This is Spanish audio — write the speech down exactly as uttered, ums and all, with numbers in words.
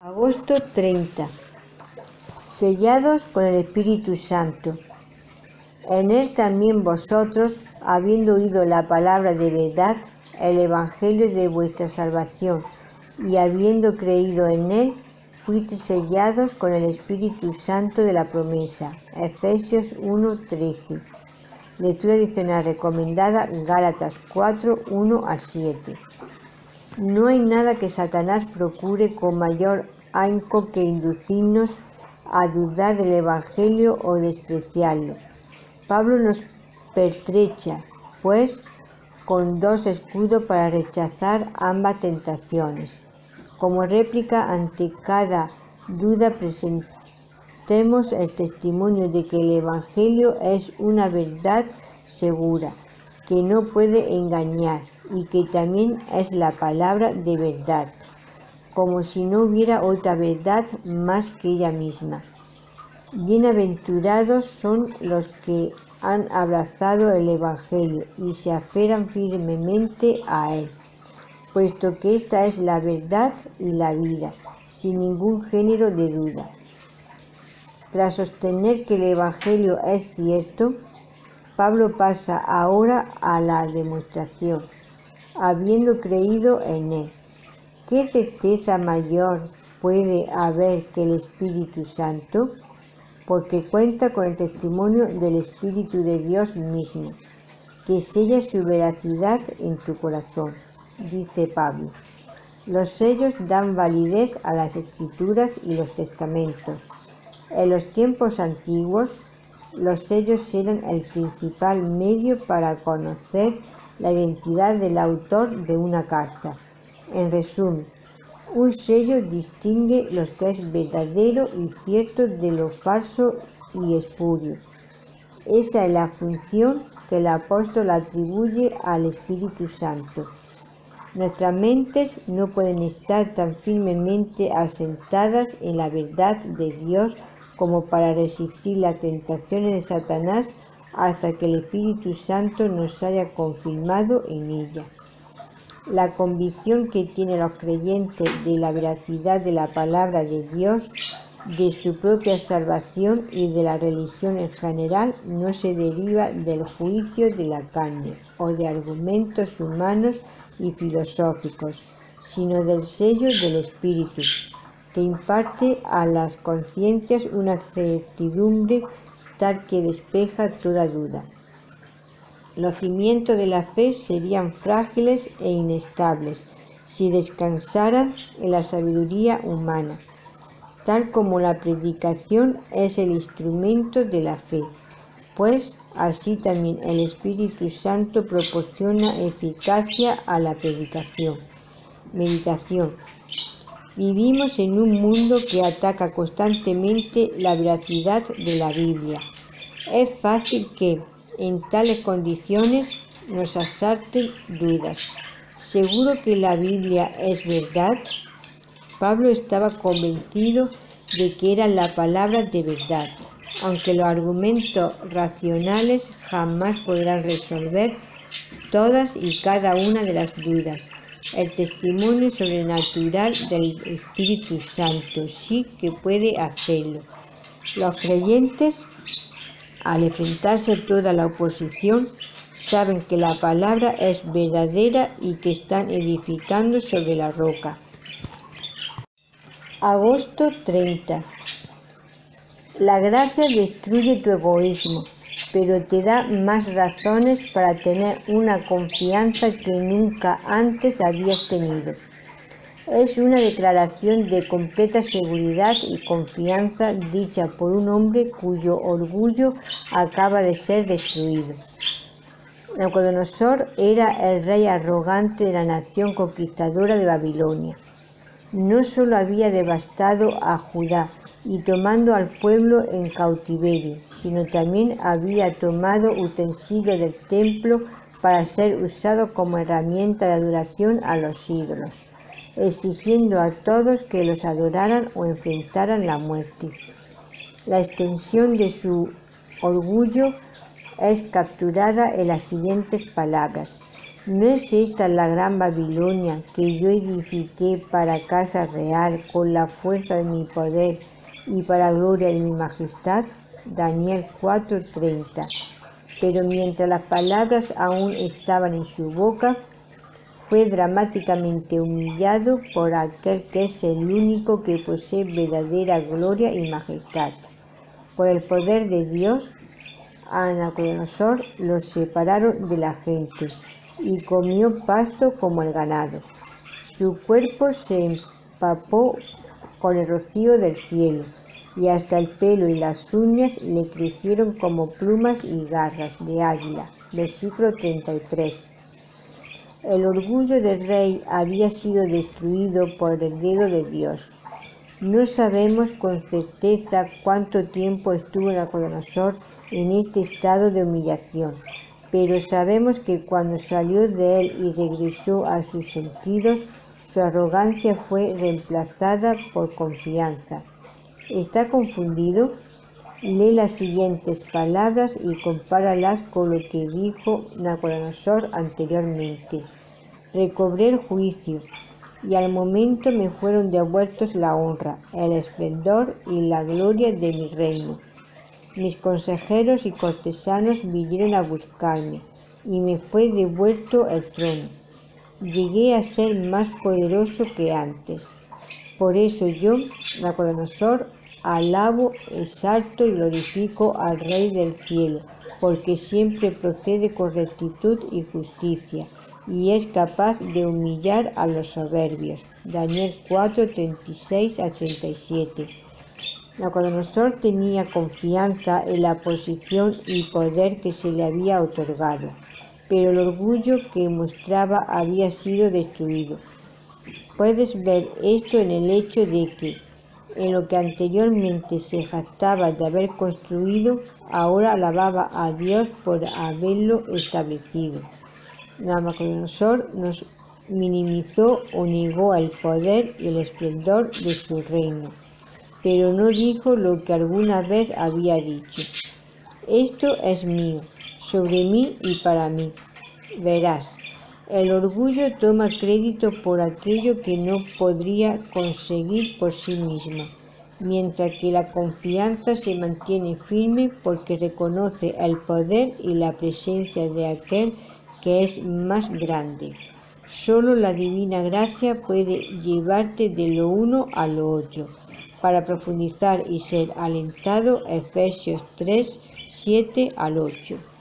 Agosto treinta. Sellados con el Espíritu Santo. En él también vosotros, habiendo oído la palabra de verdad, el evangelio de vuestra salvación, y habiendo creído en él, fuisteis sellados con el Espíritu Santo de la promesa. Efesios uno trece. Lectura adicional recomendada, Gálatas cuatro, uno al siete. No hay nada que Satanás procure con mayor ahínco que inducirnos a dudar del Evangelio o despreciarlo. Pablo nos pertrecha, pues, con dos escudos para rechazar ambas tentaciones. Como réplica ante cada duda presentemos el testimonio de que el Evangelio es una verdad segura, que no puede engañar, y que también es la palabra de verdad, como si no hubiera otra verdad más que ella misma. Bienaventurados son los que han abrazado el Evangelio y se aferran firmemente a él, puesto que esta es la verdad y la vida, sin ningún género de duda. Tras sostener que el Evangelio es cierto, Pablo pasa ahora a la demostración, habiendo creído en él. ¿Qué certeza mayor puede haber que el Espíritu Santo? Porque cuenta con el testimonio del Espíritu de Dios mismo, que sella su veracidad en tu corazón, dice Pablo. Los sellos dan validez a las Escrituras y los testamentos. En los tiempos antiguos, los sellos eran el principal medio para conocer la identidad del autor de una carta. En resumen, un sello distingue lo que es verdadero y cierto de lo falso y espurio. Esa es la función que el apóstol atribuye al Espíritu Santo. Nuestras mentes no pueden estar tan firmemente asentadas en la verdad de Dios como para resistir las tentaciones de Satanás hasta que el Espíritu Santo nos haya confirmado en ella. La convicción que tienen los creyentes de la veracidad de la palabra de Dios, de su propia salvación y de la religión en general no se deriva del juicio de la carne o de argumentos humanos y filosóficos, sino del sello del Espíritu, que imparte a las conciencias una certidumbre tal que despeja toda duda. Los cimientos de la fe serían frágiles e inestables si descansaran en la sabiduría humana, tal como la predicación es el instrumento de la fe, pues así también el Espíritu Santo proporciona eficacia a la predicación. Meditación. Vivimos en un mundo que ataca constantemente la veracidad de la Biblia. Es fácil que, en tales condiciones, nos asalten dudas. ¿Seguro que la Biblia es verdad? Pablo estaba convencido de que era la palabra de verdad, aunque los argumentos racionales jamás podrán resolver todas y cada una de las dudas. El testimonio sobrenatural del Espíritu Santo sí que puede hacerlo. Los creyentes, al enfrentarse a toda la oposición, saben que la palabra es verdadera y que están edificando sobre la roca. Agosto treinta. La gracia destruye tu egoísmo, pero te da más razones para tener una confianza que nunca antes habías tenido. Es una declaración de completa seguridad y confianza dicha por un hombre cuyo orgullo acaba de ser destruido. Nabucodonosor era el rey arrogante de la nación conquistadora de Babilonia. No solo había devastado a Judá y tomando al pueblo en cautiverio, sino también había tomado utensilios del templo para ser usados como herramienta de adoración a los ídolos, exigiendo a todos que los adoraran o enfrentaran la muerte. La extensión de su orgullo es capturada en las siguientes palabras: ¿No es esta la gran Babilonia que yo edifiqué para casa real con la fuerza de mi poder y para gloria de mi majestad? Daniel cuatro treinta. Pero mientras las palabras aún estaban en su boca, fue dramáticamente humillado por aquel que es el único que posee verdadera gloria y majestad. Por el poder de Dios, a Nabucodonosor lo separaron de la gente y comió pasto como el ganado. Su cuerpo se empapó con el rocío del cielo, y hasta el pelo y las uñas le crecieron como plumas y garras de águila. Versículo treinta y tres. El orgullo del rey había sido destruido por el dedo de Dios. No sabemos con certeza cuánto tiempo estuvo Nabucodonosor en este estado de humillación, pero sabemos que cuando salió de él y regresó a sus sentidos, su arrogancia fue reemplazada por confianza. ¿Está confundido? Lee las siguientes palabras y compáralas con lo que dijo Nabucodonosor anteriormente. Recobré el juicio, y al momento me fueron devueltos la honra, el esplendor y la gloria de mi reino. Mis consejeros y cortesanos vinieron a buscarme, y me fue devuelto el trono. Llegué a ser más poderoso que antes. Por eso yo, Nabucodonosor, alabo, exalto y glorifico al Rey del cielo, porque siempre procede con rectitud y justicia, y es capaz de humillar a los soberbios. Daniel cuatro treinta y seis a treinta y siete. Nabucodonosor tenía confianza en la posición y poder que se le había otorgado, pero el orgullo que mostraba había sido destruido. Puedes ver esto en el hecho de que, en lo que anteriormente se jactaba de haber construido, ahora alababa a Dios por haberlo establecido. Nabucodonosor nos minimizó o negó el poder y el esplendor de su reino, pero no dijo lo que alguna vez había dicho: esto es mío, sobre mí y para mí. Verás, el orgullo toma crédito por aquello que no podría conseguir por sí mismo, mientras que la confianza se mantiene firme porque reconoce el poder y la presencia de aquel que es más grande. Solo la divina gracia puede llevarte de lo uno a lo otro. Para profundizar y ser alentado, Efesios tres, siete al ocho.